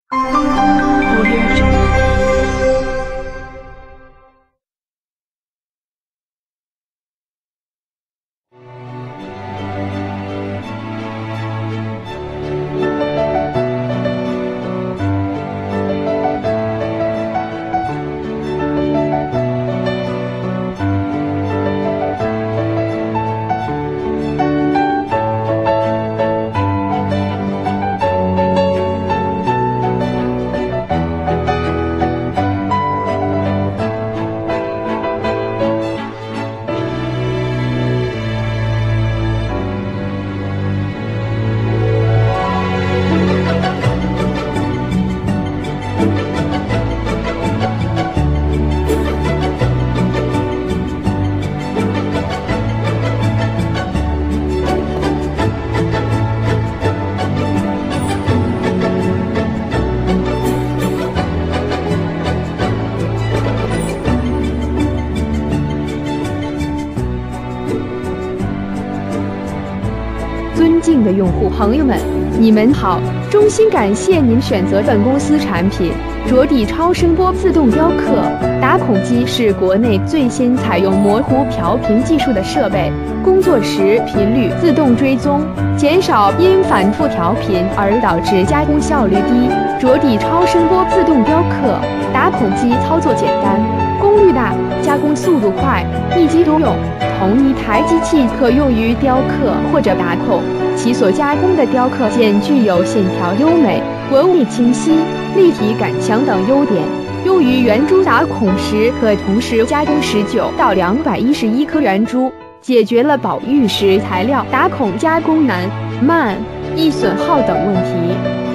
尊敬的用户朋友们，你们好！衷心感谢您选择本公司产品着底超声波自动雕刻打孔机，是国内最先采用模糊调频技术的设备，工作时频率自动追踪，减少因反复调频而导致加工效率低。着底超声波自动雕刻打孔机操作简单，功率大，加工速度快，一机多用。同一台机器可用于雕刻或者打孔，其所加工的雕刻件具有线条优美、纹理清晰、立体感强等优点。用于圆珠打孔时，可同时加工19到211颗圆珠，解决了宝玉石材料打孔加工难、慢、易损耗等问题。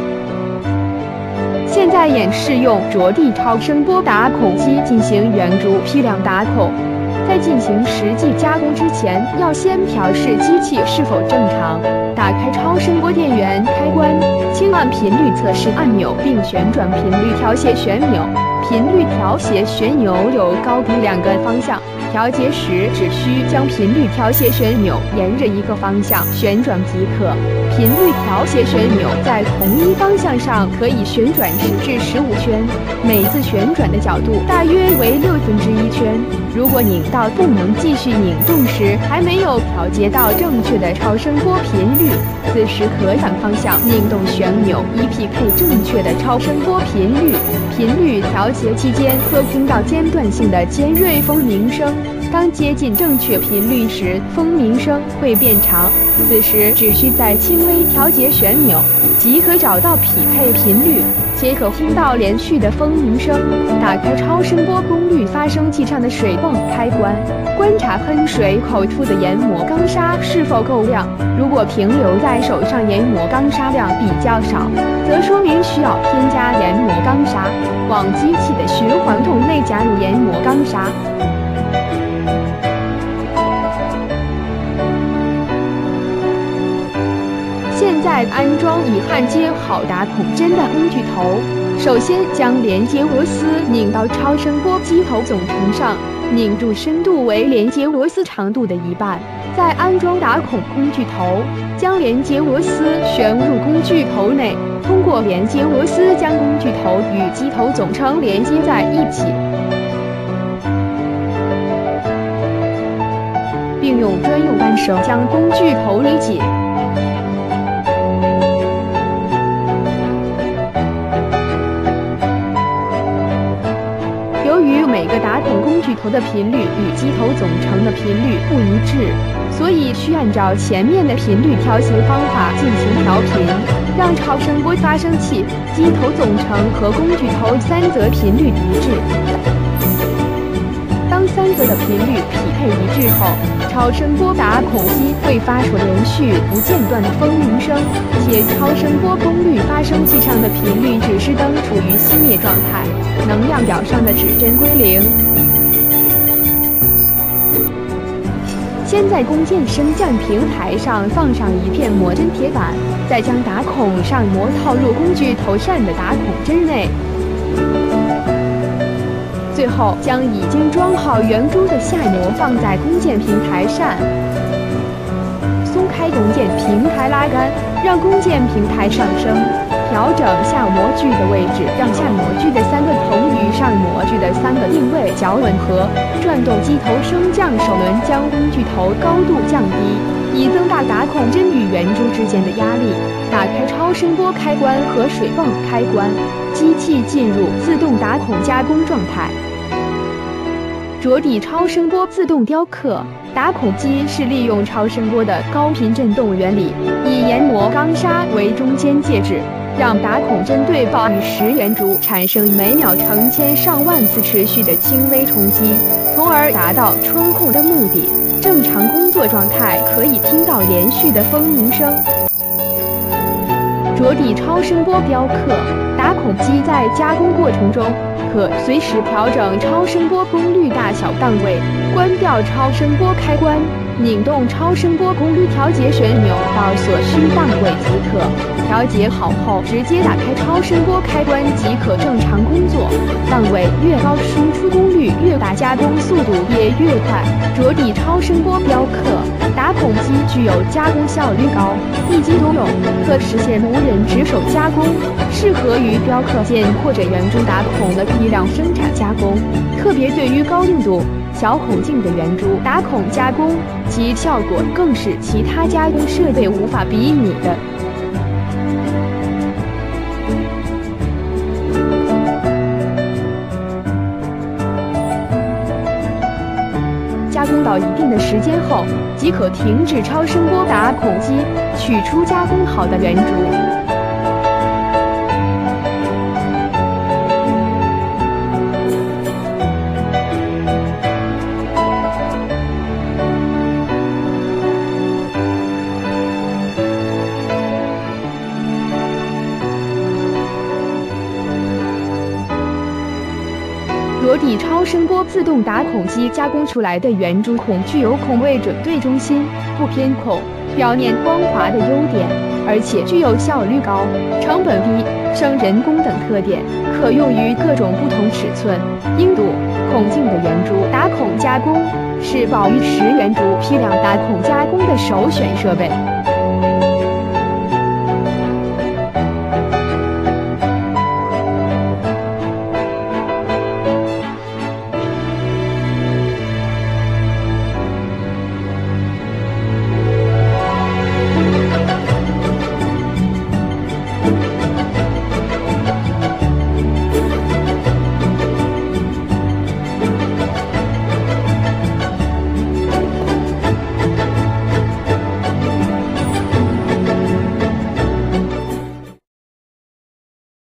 现在演示用着底超声波打孔机进行圆珠批量打孔。在进行实际加工之前，要先调试机器是否正常。打开超声波电源开关，轻按频率测试按钮，并旋转频率调节旋钮。频率调节旋钮有高低2个方向，调节时只需将频率调节旋钮沿着一个方向旋转即可。频率调节旋钮在同一方向上可以旋转10至15圈，每次旋转的角度大约为1/6圈。如果拧到不能继续拧动时，还没有调节到正确的超声波频率，此时可反方向拧动旋钮，以匹配正确的超声波频率。频率调节期间可听到间断性的尖锐风鸣声，当接近正确频率时，风鸣声会变长。此时只需再轻微调节旋钮，即可找到匹配频率，且可听到连续的风鸣声。打开超声波功率发生器上的水泵开关，观察喷水口处的研磨钢砂是否够亮。如果停留在手上研磨钢砂量比较少，则说明需要添加研磨钢砂。往机器的循环筒内加入研磨钢砂。现在安装已焊接好打孔针的工具头，首先将连接螺丝拧到超声波机头总成上，拧住深度为连接螺丝长度的1半。再安装打孔工具头，将连接螺丝旋入工具头内，通过连接螺丝将工具头与机头总成连接在一起，并用专用扳手将工具头理紧。由于每个打孔工具头的频率与机头总成的频率不一致，所以需按照前面的频率调节方法进行调频，让超声波发生器、机头总成和工具头3则频率一致。当3则的频率匹配一致后，超声波打孔机会发出连续不间断的风鸣声，且超声波功率发生器上的频率指示灯处于熄灭状态，能量表上的指针归0。先在弓箭升降平台上放上一片磨针铁板，再将打孔上膜套入工具头扇的打孔针内。最后将已经装好圆珠的下膜放在弓箭平台上，松开弓箭平台拉杆，让弓箭平台上升。 调整下模具的位置，让下模具的3个头与上模具的3个定位角吻合。转动机头升降手轮，将工具头高度降低，以增大打孔针与圆珠之间的压力。打开超声波开关和水泵开关，机器进入自动打孔加工状态。着底超声波自动雕刻打孔机是利用超声波的高频振动原理，以研磨钢砂为中间介质，让打孔针对抱与石圆珠产生每秒成千上万次持续的轻微冲击，从而达到穿孔的目的。正常工作状态可以听到连续的蜂鸣声。着底超声波雕刻打孔机在加工过程中，可随时调整超声波功率大小档位，关掉超声波开关，拧动超声波功率调节旋钮到所需档位即可。调节好后，直接打开超声波开关即可正常工作。档位越高，输出功率越大，加工速度也越快。着底超声波雕刻打孔机具有加工效率高、一机多用，可实现无人值守加工，适合于雕刻件或者圆珠打孔的批量生产加工，特别对于高硬度、小孔径的圆珠打孔加工，其效果更是其他加工设备无法比拟的。加工到一定的时间后，即可停止超声波打孔机，取出加工好的圆珠。着底超声波自动打孔机加工出来的圆珠孔具有孔位准对中心、不偏孔、表面光滑的优点，而且具有效率高、成本低、省人工等特点，可用于各种不同尺寸、硬度、孔径的圆珠打孔加工，是抱玉石圆珠批量打孔加工的首选设备。